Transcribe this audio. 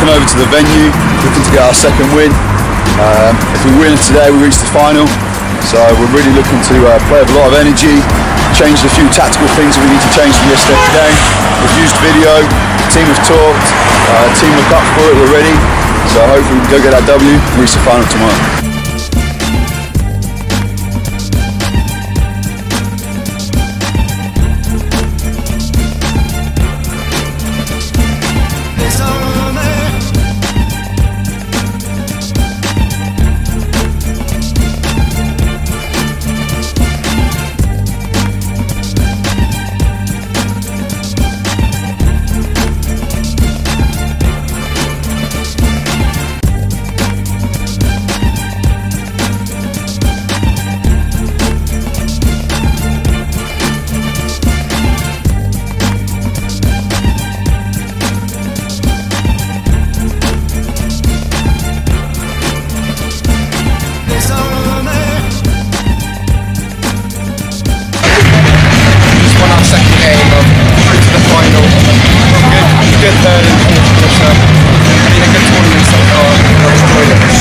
come over to the venue, looking to get our second win. If we win today, we reach the final. So we're really looking to play with a lot of energy, change a few tactical things that we need to change from yesterday's game. We've used video, team have talked, team look up for it, we're ready. So hopefully we can go get that W and reach the final tomorrow. Good third and fourth finish. Been a good tournament so far.